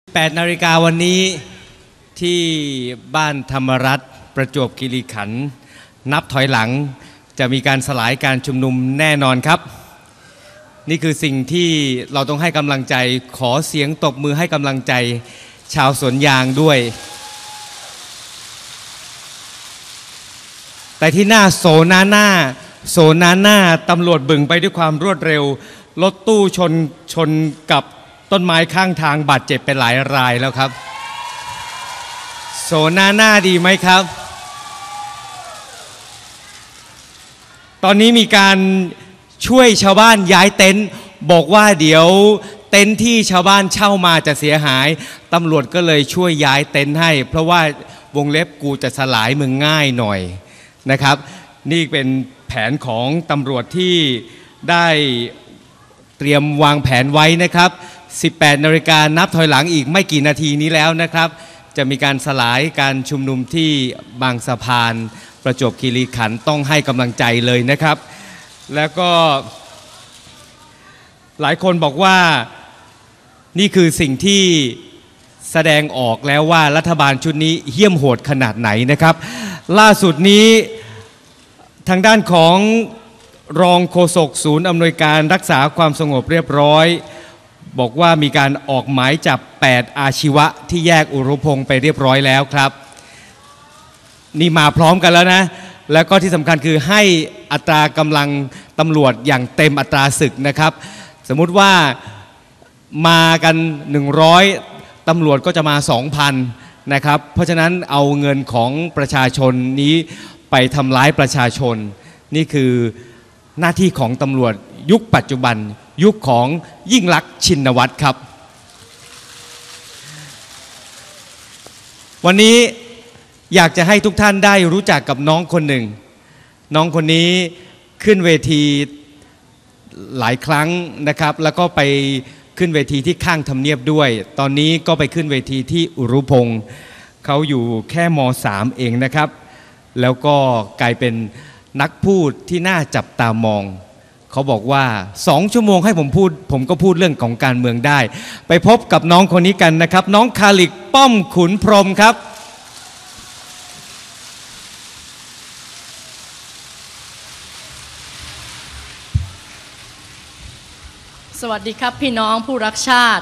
8 นาฬิกาวันนี้ที่บ้านธรรมรัตน์ประจวบคีรีขันธ์นับถอยหลังจะมีการสลายการชุมนุมแน่นอนครับนี่คือสิ่งที่เราต้องให้กำลังใจขอเสียงตบมือให้กำลังใจชาวสวนยางด้วยแต่ที่หน้าโซนาน่าตำรวจบึงไปด้วยความรวดเร็วรถตู้ชนกับต้นไม้ข้างทางบาดเจ็บไปหลายรายแล้วครับโซนาน่าดีไหมครับตอนนี้มีการช่วยชาวบ้านย้ายเต็นท์บอกว่าเดี๋ยวเต็นท์ที่ชาวบ้านเช่ามาจะเสียหายตำรวจก็เลยช่วยย้ายเต็นท์ให้เพราะว่าวงเล็บกูจะสลายมึงง่ายหน่อยนะครับนี่เป็นแผนของตำรวจที่ได้เตรียมวางแผนไว้นะครับ18 นาฬิกานับถอยหลังอีกไม่กี่นาทีนี้แล้วนะครับจะมีการสลายการชุมนุมที่บางสะพานประจวบคีรีขันธ์ต้องให้กำลังใจเลยนะครับแล้วก็หลายคนบอกว่านี่คือสิ่งที่แสดงออกแล้วว่ารัฐบาลชุดนี้เหี้ยมโหดขนาดไหนนะครับล่าสุดนี้ทางด้านของรองโฆษกศูนย์อำนวยการรักษาความสงบเรียบร้อยบอกว่ามีการออกหมายจับ8อาชีวะที่แยกอุรุพงศ์ไปเรียบร้อยแล้วครับนี่มาพร้อมกันแล้วนะแล้วก็ที่สำคัญคือให้อัตรากำลังตำรวจอย่างเต็มอัตราศึกนะครับสมมุติว่ามากัน100ตำรวจก็จะมา 2,000 นะครับเพราะฉะนั้นเอาเงินของประชาชนนี้ไปทำร้ายประชาชนนี่คือหน้าที่ของตำรวจยุคปัจจุบันยุคของยิ่งลักษณ์ชินวัตรครับวันนี้อยากจะให้ทุกท่านได้รู้จักกับน้องคนหนึ่งน้องคนนี้ขึ้นเวทีหลายครั้งนะครับแล้วก็ไปขึ้นเวทีที่ข้างทำเนียบด้วยตอนนี้ก็ไปขึ้นเวทีที่อุรุพงศ์เขาอยู่แค่ม.3 เองนะครับแล้วก็กลายเป็นนักพูดที่น่าจับตามองเขาบอกว่า2 ชั่วโมงให้ผมพูดผมก็พูดเรื่องของการเมืองได้ไปพบกับน้องคนนี้กันนะครับน้องคาลิกป้อมขุนพรหมครับสวัสดีครับพี่น้องผู้รักชาติ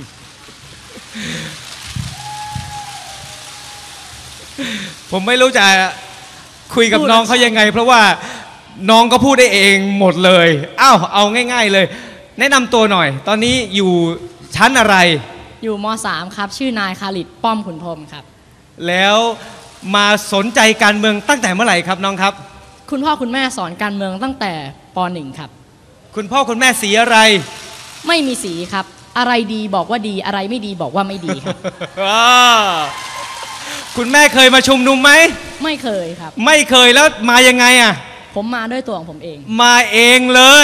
ผมไม่รู้จะคุยกับน้องเขายังไงเพราะว่าน้องก็พูดได้เองหมดเลยเอาง่ายๆเลยแนะนำตัวหน่อยตอนนี้อยู่ชั้นอะไรอยู่ม.3 ครับชื่อนายคาลิดป้อมขุนพรหมครับแล้วมาสนใจการเมืองตั้งแต่เมื่อไหร่ครับน้องครับคุณพ่อคุณแม่สอนการเมืองตั้งแต่ป.1 ครับคุณพ่อคุณแม่สีอะไรไม่มีสีครับอะไรดีบอกว่าดีอะไรไม่ดีบอกว่าไม่ดีครับคุณแม่เคยมาชุมนุมไหมไม่เคยครับไม่เคยแล้วมายังไงอ่ะผมมาด้วยตัวของผมเองมาเองเลย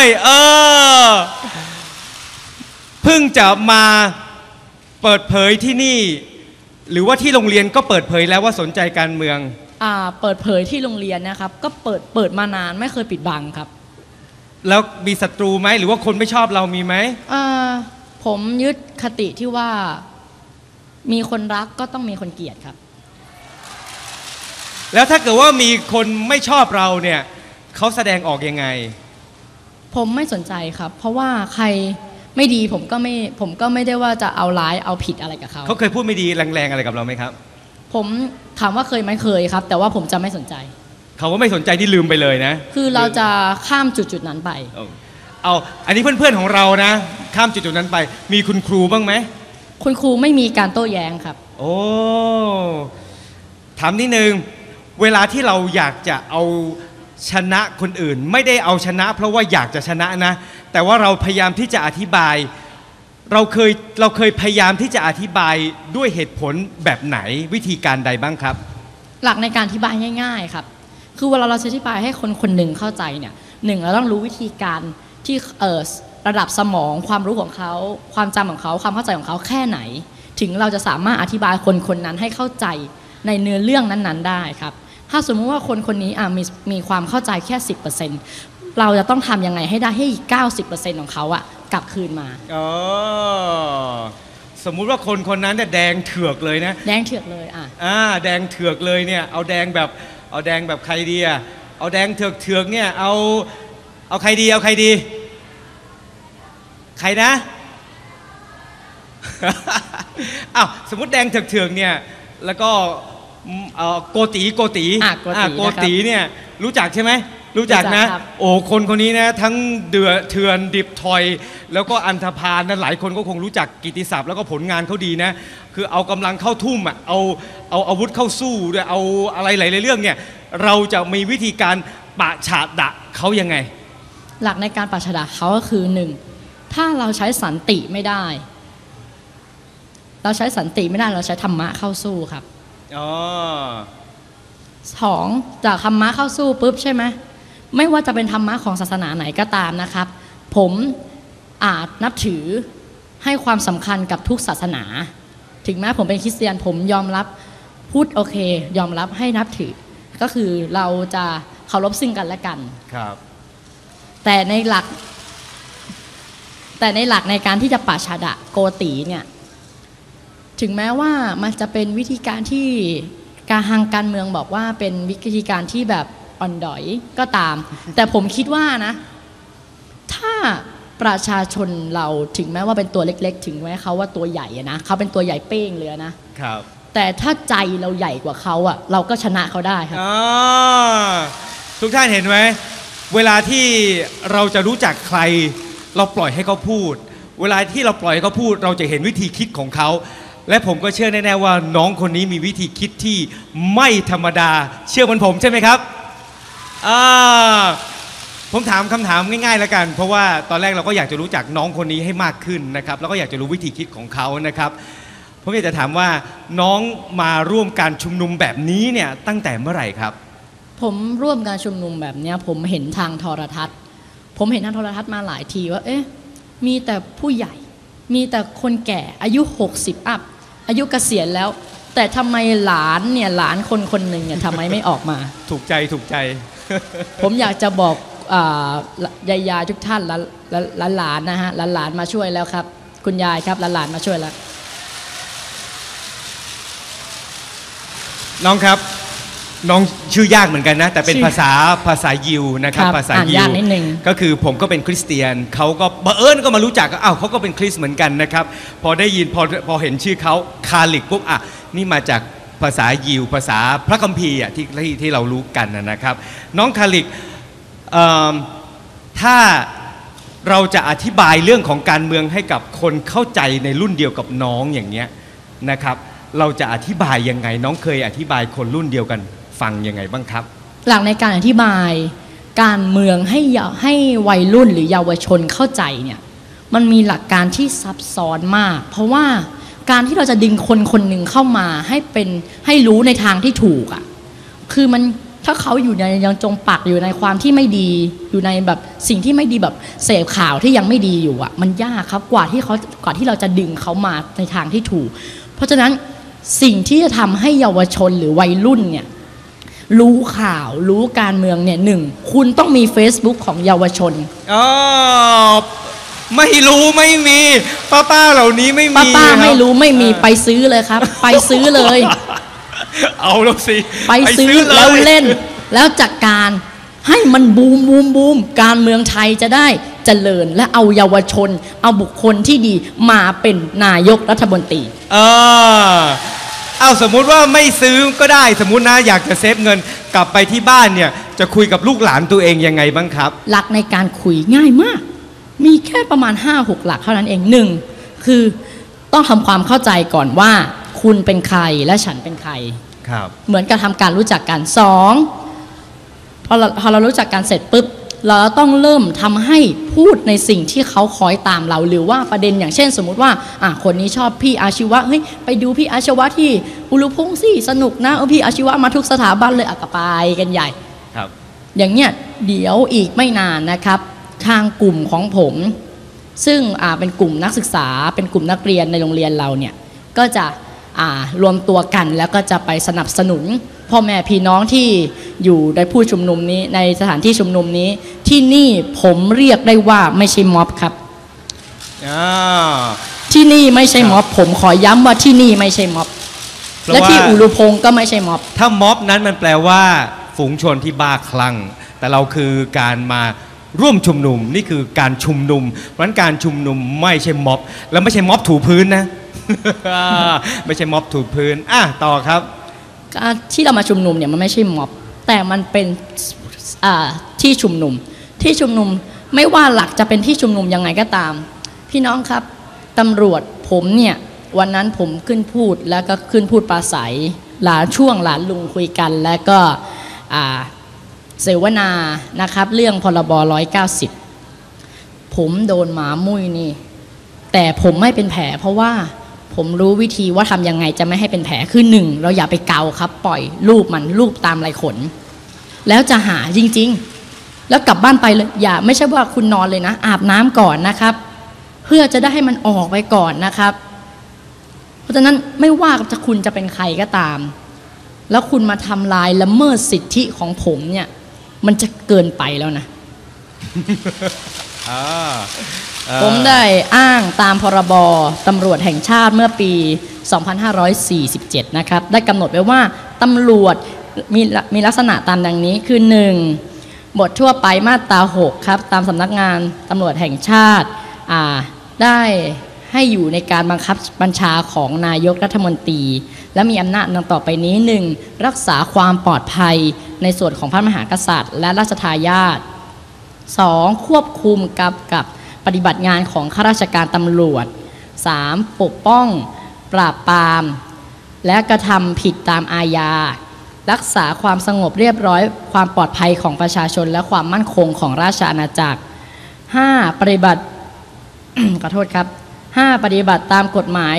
เพิ่งจะมาเปิดเผยที่นี่หรือว่าที่โรงเรียนก็เปิดเผยแล้วว่าสนใจการเมืองเปิดเผยที่โรงเรียนนะครับก็เปิดมานานไม่เคยปิดบังครับแล้วมีศัตรูไหมหรือว่าคนไม่ชอบเรามีไหมผมยึดคติที่ว่ามีคนรักก็ต้องมีคนเกลียดครับแล้วถ้าเกิดว่ามีคนไม่ชอบเราเนี่ยเขาแสดงออกยังไงผมไม่สนใจครับเพราะว่าใครไม่ดีผมก็ไม่ได้ว่าจะเอาร้ายเอาผิดอะไรกับเขาเคยพูดไม่ดีแรงๆอะไรกับเราไหมครับผมถามว่าเคยไหมเคยครับแต่ว่าผมจะไม่สนใจเขาว่าไม่สนใจที่ลืมไปเลยนะคือเราจะข้ามจุดนั้นไปอันนี้เพื่อนๆของเรานะข้ามจุดนั้นไปมีคุณครูบ้างไหมคุณครูไม่มีการโต้แย้งครับโอ้ถามนิดนึงเวลาที่เราอยากจะเอาชนะคนอื่นไม่ได้เอาชนะเพราะว่าอยากจะชนะนะแต่ว่าเราพยายามที่จะอธิบายเราเคยพยายามที่จะอธิบายด้วยเหตุผลแบบไหนวิธีการใดบ้างครับหลักในการอธิบายง่ายๆครับคือเวลาเราจะอธิบายให้คนหนึ่งเข้าใจเนี่ยเราต้องรู้วิธีการที่ระดับสมองความรู้ของเขาความจำของเขาความเข้าใจของเขาแค่ไหนถึงเราจะสามารถอธิบายคนนั้นให้เข้าใจในเนื้อเรื่องนั้นๆได้ครับถ้าสมมติว่าคนนี้มีความเข้าใจแค่ 10% เราจะต้องทำยังไงให้ได้ให้ 90% ของเขากลับคืนมาสมมุติว่าคนคนนั้นเนี่ยแดงเถือกเลยนะแดงเถือกเลยแดงเถือกเลยเนี่ยเอาแดงแบบใครดีอะเอาแดงเถือกเนี่ยเอาใครดีใครนะ อ้าวสมมติแดงเถือกเนี่ยแล้วก็โกตีโกตีเนี่ยรู้จักใช่ไหมรู้จักนะโอ้คนนี้นะทั้งเดือเถื่อนดิบทอยแล้วก็อันธพาลนะหลายคนก็คงรู้จักกิตติศัพท์แล้วก็ผลงานเขาดีนะคือเอากำลังเข้าทุ่มอ่ะเอาอาวุธเข้าสู้ด้วยเอาอะไรหลายๆเรื่องเนี่ยเราจะมีวิธีการปะฉาดะเขายังไงหลักในการปะฉาดะเขาก็คือหนึ่งถ้าเราใช้สันติไม่ได้เราใช้ใช้ธรรมะเข้าสู้ครับสองจากธรรมะเข้าสู้ปุ๊บใช่ไหมไม่ว่าจะเป็นธรรมะของศาสนาไหนก็ตามนะครับผมอาจนับถือให้ความสำคัญกับทุกศาสนาถึงแม้ผมเป็นคริสเตียนผมยอมรับพูดโอเคยอมรับให้นับถือก็คือเราจะเคารพซึ่งกันและกันครับแต่ในหลักในการที่จะปะฉาดะโกตีเนี่ยถึงแม้ว่ามันจะเป็นวิธีการที่ทางการเมืองบอกว่าเป็นวิธีการที่แบบอ่อนดอยก็ตามแต่ผมคิดว่านะถ้าประชาชนเราถึงแม้ว่าเป็นตัวเล็กๆถึงแม้เขาว่าตัวใหญ่นะเขาเป็นตัวใหญ่เป้งเลยนะครับแต่ถ้าใจเราใหญ่กว่าเขาอะเราก็ชนะเขาได้ครับทุกท่านเห็นไหมเวลาที่เราจะรู้จักใครเราปล่อยให้เขาพูดเวลาที่เราปล่อยให้เขาพูดเราจะเห็นวิธีคิดของเขาและผมก็เชื่อแน่ๆว่าน้องคนนี้มีวิธีคิดที่ไม่ธรรมดาเชื่อเหมือนผมใช่ไหมครับผมถามคำถามง่ายๆแล้วกันเพราะว่าตอนแรกเราก็อยากจะรู้จักน้องคนนี้ให้มากขึ้นนะครับแล้วก็อยากจะรู้วิธีคิดของเขานะครับผมอยากจะถามว่าน้องมาร่วมการชุมนุมแบบนี้เนี่ยตั้งแต่เมื่อไหร่ครับผมร่วมการชุมนุมแบบนี้ผมเห็นทางโทรทัศน์มาหลายทีว่าเอ๊ะมีแต่ผู้ใหญ่มีแต่คนแก่อายุ60อัพอายุเกษียณแล้วแต่ทำไมหลานคนหนึ่งเนี่ยทำไมไม่ออกมาถูกใจผมอยากจะบอกยายทุกท่านหลานนะฮะหลานมาช่วยแล้วครับคุณยายครับหลานมาช่วยแล้วน้องครับน้องชื่อยากเหมือนกันนะแต่เป็นภาษายิวนะครับภาษายิวก็คือผมก็เป็นคริสเตียนเขาก็บังเอิญก็มารู้จักอ้าวเขาก็เป็นคริสเหมือนกันนะครับพอได้ยินพอเห็นชื่อเขาคาลิกปุ๊บนี่มาจากภาษายิวภาษาพระคัมภีร์ที่เรารู้กันนะครับน้องคาลิกถ้าเราจะอธิบายเรื่องของการเมืองให้กับคนเข้าใจในรุ่นเดียวกับน้องอย่างเงี้ยนะครับเราจะอธิบายยังไงน้องเคยอธิบายคนรุ่นเดียวกันฟังยังไงบ้างครับหลักในการอธิบายการเมืองให้วัยรุ่นหรือเยาวชนเข้าใจเนี่ยมันมีหลักการที่ซับซ้อนมากเพราะว่าการที่เราจะดึงคนหนึ่งเข้ามาให้รู้ในทางที่ถูกคือมันถ้าเขาอยู่ในยังจมปักอยู่ในความที่ไม่ดีอยู่ในแบบสิ่งที่ไม่ดีแบบเสพข่าวที่ยังไม่ดีอยู่มันยากครับกว่าที่เราจะดึงเขามาในทางที่ถูกเพราะฉะนั้นสิ่งที่จะทำให้เยาวชนหรือวัยรุ่นเนี่ยรู้ข่าวรู้การเมืองเนี่ยหนึ่งคุณต้องมี Facebook ของเยาวชนไม่รู้ไม่มีป้าเหล่านี้ไม่มีป้าไม่รู้ไม่มีไปซื้อเลยครับไปซื้อเลยเอาแล้วสิไปซื้อแล้วเล่นแล้วจัดการให้มันบูมการเมืองไทยจะได้เจริญและเอาเยาวชนเอาบุคคลที่ดีมาเป็นนายกรัฐมนตรีเอาสมมุติว่าไม่ซื้อก็ได้สมมุตินะอยากจะเซฟเงินกลับไปที่บ้านเนี่ยจะคุยกับลูกหลานตัวเองยังไงบ้างครับหลักในการคุยง่ายมากมีแค่ประมาณ 5-6 หลักเท่านั้นเอง1คือต้องทำความเข้าใจก่อนว่าคุณเป็นใครและฉันเป็นใครครับเหมือนกับทำการรู้จักกัน2พอเรารู้จักกันเสร็จปุ๊บเราต้องเริ่มทำให้พูดในสิ่งที่เขาคอยตามเราหรือว่าประเด็นอย่างเช่นสมมุติว่าคนนี้ชอบพี่อาชีวะเฮ้ยไปดูพี่อาชีวะที่อุรุพงศ์สิสนุกนะพี่อาชีวะมาทุกสถาบันเลยก็ไปกันใหญ่ครับอย่างเนี้ยเดี๋ยวอีกไม่นานนะครับทางกลุ่มของผมซึ่งเป็นกลุ่มนักศึกษาเป็นกลุ่มนักเรียนในโรงเรียนเราเนี่ยก็จะรวมตัวกันแล้วก็จะไปสนับสนุนพ่อแม่พี่น้องที่อยู่ในผู้ชุมนุมนี้ในสถานที่ชุมนุมนี้ที่นี่ผมเรียกได้ว่าไม่ใช่ม็อบครับที่นี่ไม่ใช่ม็อบผมขอย้ำว่าที่นี่ไม่ใช่ม็อบและที่อุรุพงศ์ก็ไม่ใช่ม็อบถ้าม็อบนั้นมันแปลว่าฝูงชนที่บ้าคลั่งแต่เราคือการมาร่วมชุมนุมนี่คือการชุมนุมเพราะฉะนั้นการชุมนุมไม่ใช่ม็อบแล้วไม่ใช่ม็อบถูพื้นนะ ไม่ใช่ม็อบถูพื้นต่อครับที่เรามาชุมนุมเนี่ยมันไม่ใช่ม็อบแต่มันเป็นที่ชุมนุมไม่ว่าหลักจะเป็นที่ชุมนุมยังไงก็ตามพี่น้องครับตำรวจผมเนี่ยวันนั้นผมขึ้นพูดแล้วก็ขึ้นพูดปราศัยหลานลุงคุยกันแล้วก็เสวนานะครับเรื่องพรบ190ผมโดนหมามุ้ยนี่แต่ผมไม่เป็นแผลเพราะว่าผมรู้วิธีว่าทำยังไงจะไม่ให้เป็นแผลคือหนึ่งเราอย่าไปเกาครับปล่อยรูปตามลายขนแล้วจะหาจริงๆแล้วกลับบ้านไปเลยอย่าไม่ใช่ว่าคุณนอนเลยนะอาบน้ำก่อนนะครับเพื่อจะได้ให้มันออกไปก่อนนะครับเพราะฉะนั้นไม่ว่าคุณจะเป็นใครก็ตามแล้วคุณมาทำลายละเมิดสิทธิของผมเนี่ยมันจะเกินไปแล้วนะ ผมได้อ้างตามพรบตำรวจแห่งชาติเมื่อปี 2547 นะครับได้กำหนดไว้ว่าตำรวจมีลักษณะตามดังนี้คือ 1. บททั่วไปมาตรา 6 ครับตามสำนักงานตำรวจแห่งชาติได้ให้อยู่ในการบังคับบัญชาของนายกรัฐมนตรีและมีอำนาจดังต่อไปนี้ 1. รักษาความปลอดภัยในส่วนของพระมหากษัตริย์และราชทายาท 2. ควบคุมกับปฏิบัติงานของข้าราชการตำรวจ 3. ปกป้องปราบปรามและกระทำผิดตามอาญารักษาความสงบเรียบร้อยความปลอดภัยของประชาชนและความมั่นคงของราชอาณาจักร 5. ปฏิบัติ ขอโทษครับ 5. ปฏิบัติตามกฎหมาย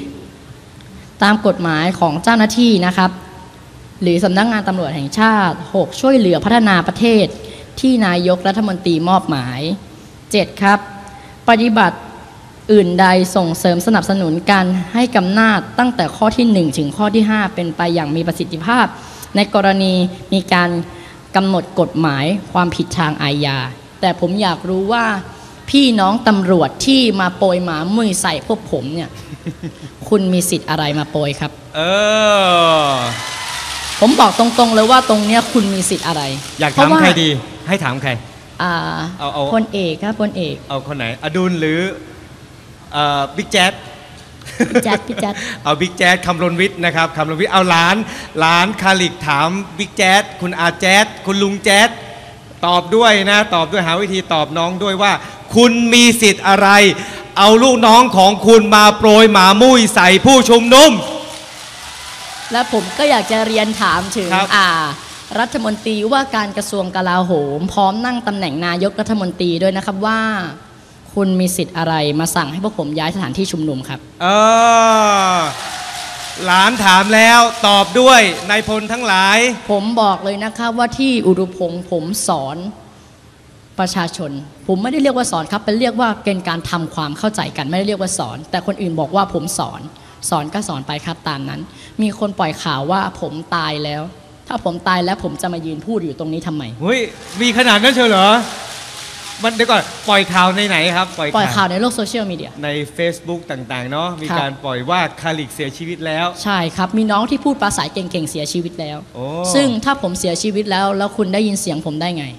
ของเจ้าหน้าที่นะครับหรือสำนักงานตำรวจแห่งชาติ 6. ช่วยเหลือพัฒนาประเทศที่นายกรัฐมนตรีมอบหมาย 7. ครับปฏิบัติอื่นใดส่งเสริมสนับสนุนการให้กำนาจตั้งแต่ข้อที่ 1 ถึงข้อที่ 5 เป็นไปอย่างมีประสิทธิภาพในกรณีมีการกำหนดกฎหมายความผิดทางอาญาแต่ผมอยากรู้ว่าพี่น้องตำรวจที่มาโปรยหมามุ้ยใส่พวกผมเนี่ย คุณมีสิทธิ์อะไรมาโปรยครับผมบอกตรงๆเลยว่าตรงเนี้ยคุณมีสิทธิ์อะไรอยากถามใครดีให้ถามใครพลเอกครับพลเอกเอาคนไหนอดุลหรือบิ๊กแจ๊ดพี่แจ๊ดเอาบิ๊กแจ๊ดคำรณวิทย์นะครับคำรณวิทย์เอาหลานคาลิกถามบิ๊กแจ๊ดคุณอาแจ๊ดคุณลุงแจ๊ดตอบด้วยนะตอบด้วยหาวิธีตอบน้องด้วยว่าคุณมีสิทธิ์อะไรเอาลูกน้องของคุณมาโปรยหมามุ้ยใส่ผู้ชุมนุมและผมก็อยากจะเรียนถามถึงรัฐมนตรีว่าการกระทรวงกลาโหมพร้อมนั่งตำแหน่งนายกรัฐมนตรีด้วยนะครับว่าคุณมีสิทธิ์อะไรมาสั่งให้พวกผมย้ายสถานที่ชุมนุมครับหลานถามแล้วตอบด้วยนายพลทั้งหลายผมบอกเลยนะครับว่าที่อุรุพงศ์ผมสอนประชาชนผมไม่ได้เรียกว่าสอนครับเป็นเรียกว่าเป็นการทำความเข้าใจกันไม่ได้เรียกว่าสอนแต่คนอื่นบอกว่าผมสอนก็สอนไปครับตามนั้นมีคนปล่อยข่าวว่าผมตายแล้วถ้าผมตายแล้วผมจะมายืนพูดอยู่ตรงนี้ทำไมเฮ้ยมีขนาดนั้นเชียวเหรอมันเดี๋ยวก่อนปล่อยข่าวในไหนครับปล่อยข่าวในโลกโซเชียลมีเดียใน Facebook ต่างๆเนาะมีการปล่อยว่าคาลิกเสียชีวิตแล้วใช่ครับมีน้องที่พูดภาษาเก่งๆเสียชีวิตแล้วซึ่งถ้าผมเสียชีวิตแล้วคุณได้ยินเสียงผมได้ไง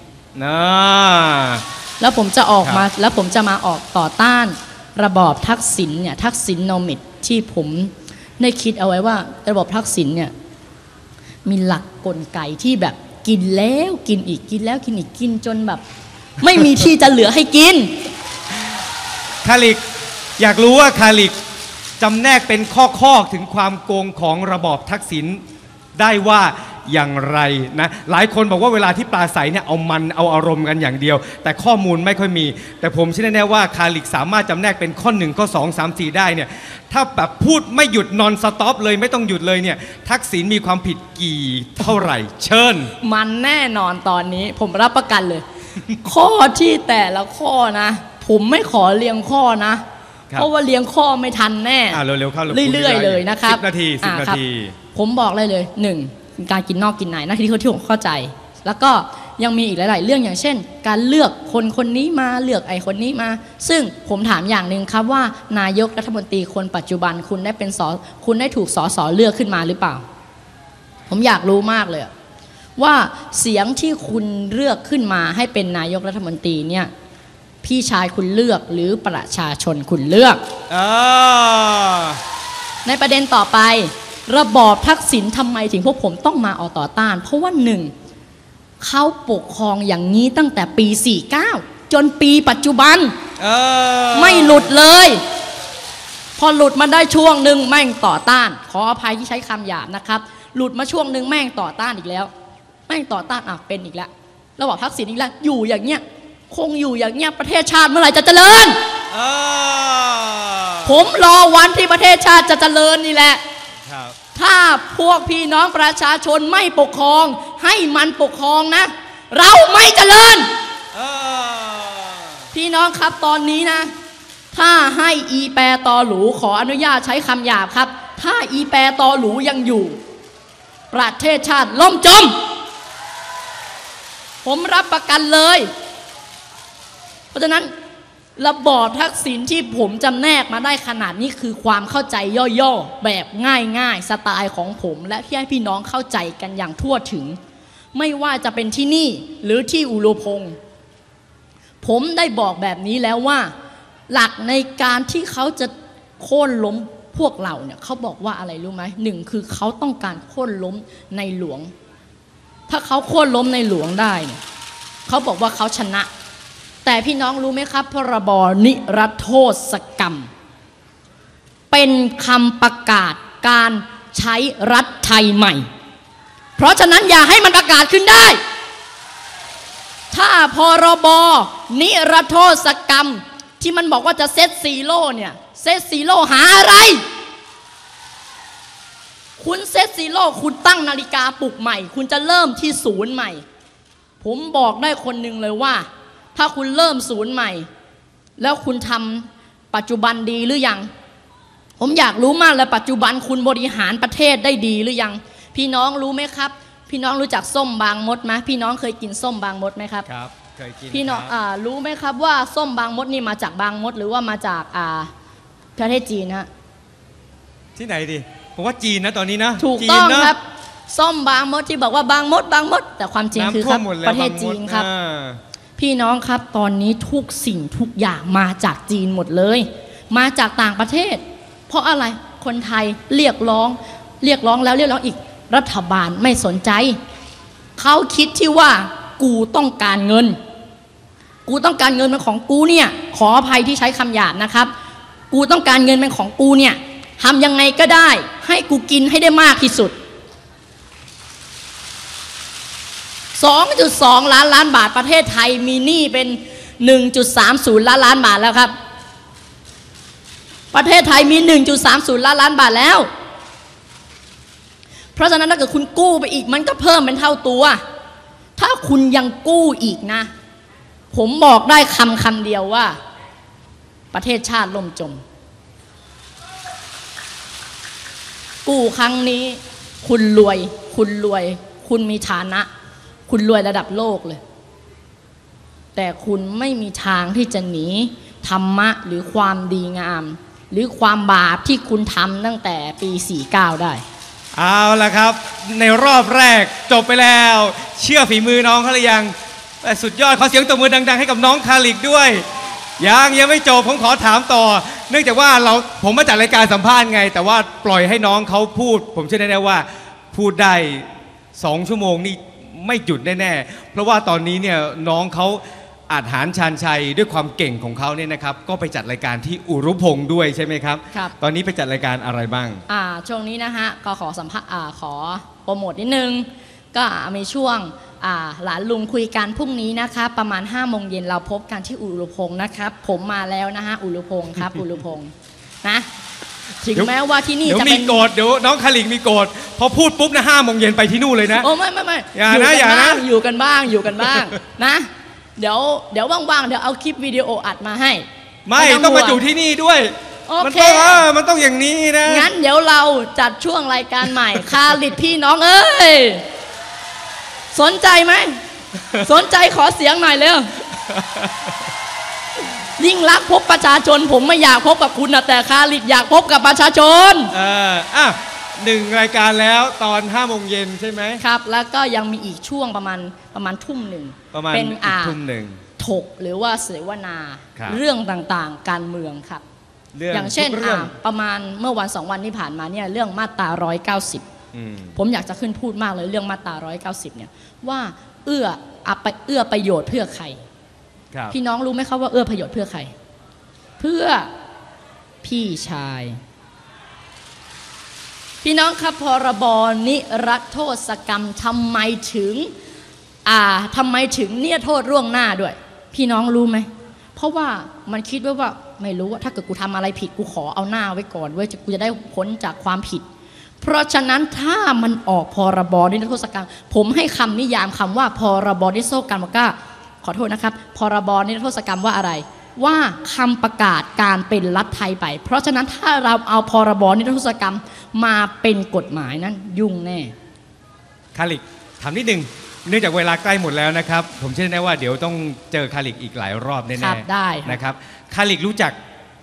แล้วผมจะออกมาแล้วผมจะมาออกต่อต้านระบอบทักษิณเนี่ยทักษิณโนมิดที่ผมได้คิดเอาไว้ว่าระบบทักษิณเนี่ยมีหลักกลไกที่แบบกินแล้วกินอีกกินแล้วกินอีกกินจนแบบไม่มีที่จะเหลือให้กินคาลิกอยากรู้ว่าคาลิกจำแนกเป็นข้อถึงความโกงของระบอบทักษิณได้ว่าอย่างไรนะหลายคนบอกว่าเวลาที่ปราศัยเนี่ยเอาอารมณ์กันอย่างเดียวแต่ข้อมูลไม่ค่อยมีแต่ผมเชื่อแน่ว่าคาลิกสามารถจำแนกเป็นข้อ1ข้อ2 3 4ได้เนี่ยถ้าแบบพูดไม่หยุดนอนสต็อปเลยไม่ต้องหยุดเลยเนี่ยทักษิณมีความผิดกี่เท่าไหร่เชิญมันแน่นอนตอนนี้ผมรับประกันเลย ข้อที่แต่ละข้อนะผมไม่ขอเรียงข้อนะเพราะว่าเรียงข้อไม่ทันแน่เร็วๆเข้าเรื่อยๆเลยนะครับ 10 นาทีผมบอกเลย1การกินนอกกินในหน้าที่ผมเข้าใจแล้วก็ยังมีอีกหลายๆเรื่องอย่างเช่น การเลือกคนคนนี้มาเลือกไอ้คนนี้มา ซึ่งผมถามอย่างหนึ่งครับว่านายกรัฐมนตรีคนปัจจุบันคุณได้ถูกสสเลือกขึ้นมาหรือเปล่าผมอยากรู้มากเลยว่าเสียงที่คุณเลือกขึ้นมาให้เป็นนายกรัฐมนตรีเนี่ยพี่ชายคุณเลือกหรือประชาชนคุณเลือกในประเด็นต่อไประบอบทักษิณทำไมถึงพวกผมต้องมาออกต่อต้านเพราะว่าหนึ่งเขาปกครองอย่างนี้ตั้งแต่ปี 49 จนปีปัจจุบันไม่หลุดเลยพอหลุดมาได้ช่วงหนึ่งแม่งต่อต้านขออภัยที่ใช้คำหยาบนะครับหลุดมาช่วงหนึ่งแม่งต่อต้านอีกแล้วแม่งต่อต้านเป็นอีกแล้วระบอบทักษิณอีกแล้วอยู่อย่างเงี้ยคงอยู่อย่างเงี้ยประเทศชาติเมื่อไหร่จะเจริญผมรอวันที่ประเทศชาติจะเจริญนี่แหละถ้าพวกพี่น้องประชาชนไม่ปกครองให้มันปกครองนะเราไม่เจริญพี่น้องครับตอนนี้นะถ้าให้อีแปรตอหลูขออนุญาตใช้คำหยาบครับถ้าอีแปรตอหลูยังอยู่ประเทศชาติล่มจมผมรับประกันเลยเพราะฉะนั้นระบอบทักษิณที่ผมจำแนกมาได้ขนาดนี้คือความเข้าใจย่อๆแบบง่ายๆสไตล์ของผมและที่ให้พี่น้องเข้าใจกันอย่างทั่วถึงไม่ว่าจะเป็นที่นี่หรือที่อุรุพงศ์ผมได้บอกแบบนี้แล้วว่าหลักในการที่เขาจะโค่นล้มพวกเราเนี่ยเขาบอกว่าอะไรรู้ไหมหนึ่งคือเขาต้องการโค่นล้มในหลวงถ้าเขาโค่นล้มในหลวงได้เนี่ยเขาบอกว่าเขาชนะแต่พี่น้องรู้ไหมครับพรบนิรโทษกรรมเป็นคำประกาศการใช้รัฐไทยใหม่เพราะฉะนั้นอย่าให้มันประกาศขึ้นได้ถ้าพรบนิรโทษกรรมที่มันบอกว่าจะเซตซีโร่เนี่ยเซตซีโร่หาอะไรคุณเซตซีโร่คุณตั้งนาฬิกาปลุกใหม่คุณจะเริ่มที่ศูนย์ใหม่ผมบอกได้คนหนึ่งเลยว่าถ้าคุณเริ่มศูนย์ใหม่แล้วคุณทำปัจจุบันดีหรือยังผมอยากรู้มากเลยปัจจุบันคุณบริหารประเทศได้ดีหรือยังพี่น้องรู้ไหมครับพี่น้องรู้จักส้มบางมดไหมพี่น้องเคยกินส้มบางมดไหมครับครับเคยกินพี่น้องรู้ไหมครับว่าส้มบางมดนี่มาจากบางมดหรือว่ามาจากประเทศจีนฮะที่ไหนดิผมว่าจีนนะตอนนี้นะถูกต้องครับส้มบางมดที่บอกว่าบางมดแต่ความจริงคือครับประเทศจีนครับพี่น้องครับตอนนี้ทุกสิ่งทุกอย่างมาจากจีนหมดเลยมาจากต่างประเทศเพราะอะไรคนไทยเรียกร้องแล้วเรียกร้องอีกรัฐบาลไม่สนใจเขาคิดที่ว่ากูต้องการเงินเป็นของกูเนี่ยขออภัยที่ใช้คำหยาบนะครับกูต้องการเงินเป็นของกูเนี่ยทำยังไงก็ได้ให้กูกินให้ได้มากที่สุด 2.2 ล้านบาทประเทศไทยมีหนี้เป็น 1.30 ล้านบาทแล้วครับประเทศไทยมี 1.30 ล้านบาทแล้วเพราะฉะนั้นถ้าเกิดคุณกู้ไปอีกมันก็เพิ่มเป็นเท่าตัวถ้าคุณยังกู้อีกนะผมบอกได้คำเดียวว่าประเทศชาติล่มจมกู้ครั้งนี้คุณรวยคุณมีฐานะคุณรวยระดับโลกเลยแต่คุณไม่มีทางที่จะหนีธรรมะหรือความดีงามหรือความบาปที่คุณทำตั้งแต่ปี 49 ได้เอาละครับในรอบแรกจบไปแล้วเชื่อฝีมือน้องเขาหรือยังสุดยอดขอเสียงตบมือดังๆให้กับน้องคาลิกด้วยยังไม่จบผมขอถามต่อเนื่องจากว่าผมมาจัดรายการสัมภาษณ์ไงแต่ว่าปล่อยให้น้องเขาพูดผมเชื่อแน่ๆว่าพูดได้2 ชั่วโมงนี่ไม่หยุดแน่ๆเพราะว่าตอนนี้เนี่ยน้องเขาอาจหารชาญชัยด้วยความเก่งของเขาเนี่ยนะครับก็ไปจัดรายการที่อุรุพงศ์ด้วยใช่ไหมครับครับตอนนี้ไปจัดรายการอะไรบ้างช่วงนี้นะฮะก็ขอสัมภาษณ์ขอโปรโมทนิดนึงก็มีช่วงหลานลุงคุยกันพรุ่งนี้นะคะประมาณ 5 โมงเย็นเราพบกันที่อุรุพงศ์นะครับผมมาแล้วนะฮะอุรุพงศ์ครับอุรุพงศ์นะถึงแม้ว่าที่นี่จะเป็นมีโกรธเดี๋ยวน้องคาลิกมีโกรธพอพูดปุ๊บนะ5 โมงเย็นไปที่นู่นเลยนะโอ้ไม่อย่านะอยู่กันบ้างนะเดี๋ยวว่างๆเดี๋ยวเอาคลิปวิดีโออัดมาให้ไม่ต้องมาอยู่ที่นี่ด้วยมันต้องอย่างนี้นะงั้นเดี๋ยวเราจัดช่วงรายการใหม่คาลิกพี่น้องเอ้ยสนใจไหมสนใจขอเสียงหน่อยเร็วยิ่งรักพบประชาชนผมไม่อยากพบกับคุณนะแต่คาลิดอยากพบกับประชาชน 1 รายการแล้วตอน5 โมงเย็นใช่ไหมครับแล้วก็ยังมีอีกช่วงประมาณทุ่มหนึ่งเป็นทุ่มหนึ่งถกหรือว่าเสวนาเรื่องต่างๆการเมืองครับอย่างเช่นประมาณเมื่อวัน2 วันที่ผ่านมาเนี่ยเรื่องมาตรา190ผมอยากจะขึ้นพูดมากเลยเรื่องมาตรา190เนี่ยว่าเอื้อประโยชน์เพื่อใครพี่น้องรู้ไหมครับว่าเอื้อประโยชน์เพื่อใครเพื่อพี่ชายพี่น้องครับพรบนิรโทษกรรมทำไมถึงเนี่ยโทษล่วงหน้าด้วยพี่น้องรู้ไหมเพราะว่ามันคิดว่าไม่รู้ว่าถ้าเกิดกูทำอะไรผิดกูขอเอาหน้าไว้ก่อนเว้ยกูจะได้พ้นจากความผิดเพราะฉะนั้นถ้ามันออกพรบนิรโทษกรรมผมให้คำนิยามคำว่าพรบนิรโทษกรรมก็ขอโทษนะครับพรบนิรโทษกรรมว่าอะไรว่าคำประกาศการเป็นรัฐไทยไปเพราะฉะนั้นถ้าเราเอาพรบนิรโทษกรรมมาเป็นกฎหมายนั้นยุ่งแน่คาลิกถามนิดนึงเนื่องจากเวลาใกล้หมดแล้วนะครับผมเชื่อแน่ว่าเดี๋ยวต้องเจอคาลิกอีกหลายรอบแน่ๆได้นะครับคาลิกรู้จัก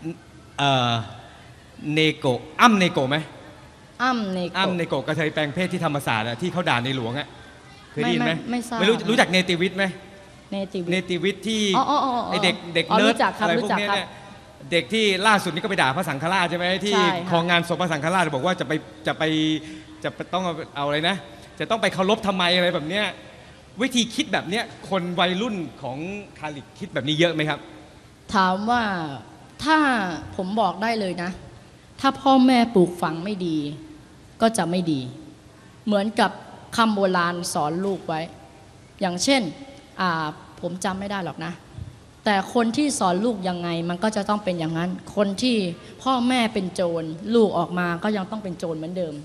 เนโกเนโกไหมเนโกกระเทยแปลงเพศที่ธรรมศาสตร์ที่เขาด่าในหลวงอะเคยได้ยินไหมไม่ทราบไม่รู้จักเนติวิทย์ไหมเนติวิทย์ที่ไอเด็กเนิร์ดอะไรพวกนี้เนี่ยเด็กที่ล่าสุดนี้ก็ไปด่าพระสังฆราชใช่ไหมที่ของงานศพพระสังฆราชบอกว่าจะต้องเอาอะไรนะจะต้องไปเคารพทำไมอะไรแบบเนี้ยวิธีคิดแบบเนี้ยคนวัยรุ่นของคาลิกคิดแบบนี้เยอะไหมครับถามว่าถ้าผมบอกได้เลยนะถ้าพ่อแม่ปลูกฝังไม่ดีก็จะไม่ดีเหมือนกับคำโบราณสอนลูกไว้อย่างเช่นผมจำไม่ได้หรอกนะแต่คนที่สอนลูกยังไงมันก็จะต้องเป็นอย่างนั้นคนที่พ่อแม่เป็นโจรลูกออกมาก็ยังต้องเป็นโจรเหมือนเดิม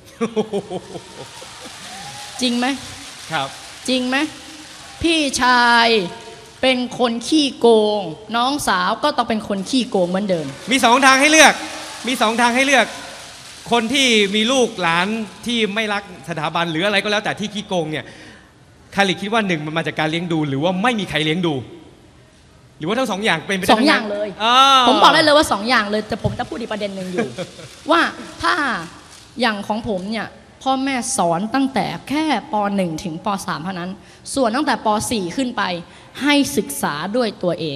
จริงไหมครับจริงไหมพี่ชายเป็นคนขี้โกงน้องสาวก็ต้องเป็นคนขี้โกงเหมือนเดิมมี2 ทางให้เลือกคนที่มีลูกหลานที่ไม่รักสถาบันหรืออะไรก็แล้วแต่ที่ขี้โกงเนี่ยคาลิกคิดว่า1มันมาจากการเลี้ยงดูหรือว่าไม่มีใครเลี้ยงดูหรือว่าทั้ง2 อย่างเป็นไปได้ 2 อย่างเลยผมบอกได้เลยว่า2 อย่างเลยแต่ผมจะพูดอีกประเด็นหนึ่งอยู่ ว่าถ้าอย่างของผมเนี่ยพ่อแม่สอนตั้งแต่แค่ป .1 ถึงป .3 เท่านั้นส่วนตั้งแต่ป .4 ขึ้นไปให้ศึกษาด้วยตัวเอง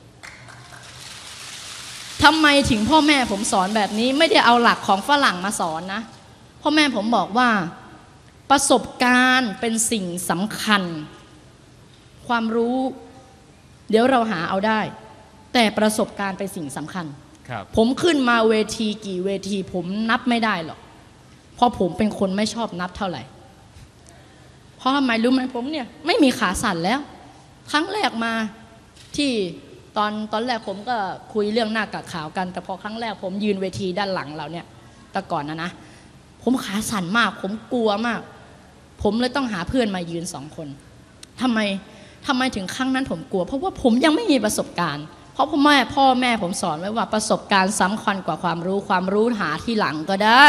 ทำไมถึงพ่อแม่ผมสอนแบบนี้ไม่ได้เอาหลักของฝรั่งมาสอนนะพ่อแม่ผมบอกว่าประสบการณ์เป็นสิ่งสำคัญความรู้เดี๋ยวเราหาเอาได้แต่ประสบการณ์เป็นสิ่งสำคัญผมขึ้นมาเวทีกี่เวทีผมนับไม่ได้หรอกเพราะผมเป็นคนไม่ชอบนับเท่าไหร่เพราะทำไมรู้ไหมผมเนี่ยไม่มีขาสั่นแล้วครั้งแรกมาที่ตอนแรกผมก็คุยเรื่องหน้ากากขาวกันแต่พอครั้งแรกผมยืนเวทีด้านหลังเราเนี่ยแต่ก่อนนะผมขาสั่นมากผมกลัวมากผมเลยต้องหาเพื่อนมายืน2 คนทำไมถึงครั้งนั้นผมกลัวเพราะว่าผมยังไม่มีประสบการณ์เพราะพ่อแม่ผมสอนไว้ว่าประสบการณ์สำคัญกว่าความรู้หาที่หลังก็ได้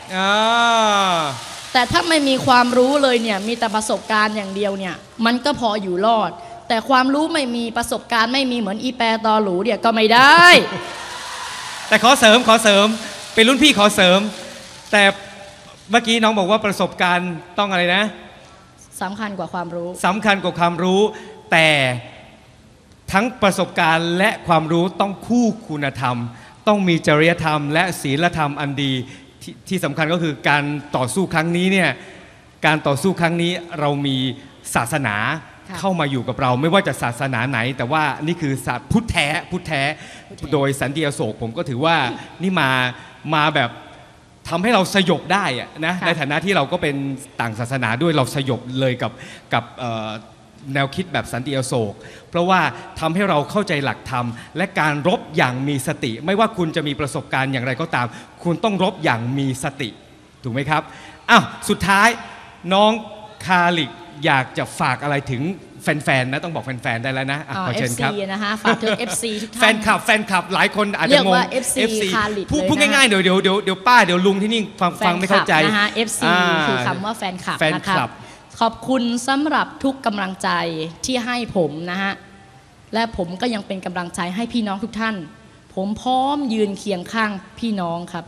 แต่ถ้าไม่มีความรู้เลยเนี่ยมีแต่ประสบการณ์อย่างเดียวเนี่ยมันก็พออยู่รอดแต่ความรู้ไม่มีประสบการณ์ไม่มีเหมือนอีแปรตอหลูเนี่ยก็ไม่ได้แต่ขอเสริมเป็นรุ่นพี่ขอเสริมแต่เมื่อกี้น้องบอกว่าประสบการณ์ต้องอะไรนะสำคัญกว่าความรู้แต่ทั้งประสบการณ์และความรู้ต้องคู่คุณธรรมต้องมีจริยธรรมและศีลธรรมอันดีที่สำคัญก็คือการต่อสู้ครั้งนี้เนี่ยการต่อสู้ครั้งนี้เรามีศาสนาเข้ามาอยู่กับเราไม่ว่าจะศาสนาไหนแต่ว่านี่คือศาสนาพุทธแท้โดยสันติอโศกผมก็ถือว่านี่มาแบบทำให้เราสยบได้นะในฐานะที่เราก็เป็นต่างศาสนาด้วยเราสยบเลยกับแนวคิดแบบสันติอโศกเพราะว่าทำให้เราเข้าใจหลักธรรมและการรบอย่างมีสติไม่ว่าคุณจะมีประสบการณ์อย่างไรก็ตามคุณต้องรบอย่างมีสติถูกไหมครับสุดท้ายน้องคาลิกอยากจะฝากอะไรถึงแฟนๆนะต้องบอกแฟนๆได้แล้วนะขอเชิญครับ FC นะคะฝากถึง FC ทุกท่านแฟนคลับหลายคนอาจจะงง FC คาลิดเลยพูดง่ายๆเดี๋ยวป้าเดี๋ยวลุงที่นี่ฟังไม่เข้าใจนะคะ FC คือคำว่าแฟนคลับนะครับขอบคุณสำหรับทุกกำลังใจที่ให้ผมนะฮะและผมก็ยังเป็นกำลังใจให้พี่น้องทุกท่านผมพร้อมยืนเคียงข้างพี่น้องครับ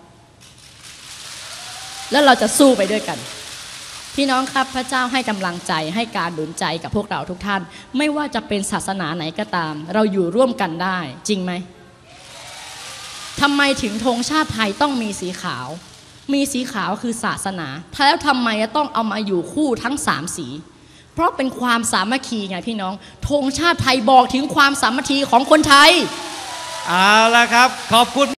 แล้วเราจะสู้ไปด้วยกันพี่น้องครับพระเจ้าให้กำลังใจให้การหนุนใจกับพวกเราทุกท่านไม่ว่าจะเป็นศาสนาไหนก็ตามเราอยู่ร่วมกันได้จริงไหมทำไมถึงธงชาติไทยต้องมีสีขาวมีสีขาวคือศาสนาแล้วทำไมต้องเอามาอยู่คู่ทั้ง3สีเพราะเป็นความสามัคคีไงพี่น้องธงชาติไทยบอกถึงความสามัคคีของคนไทยเอาละครับขอบคุณ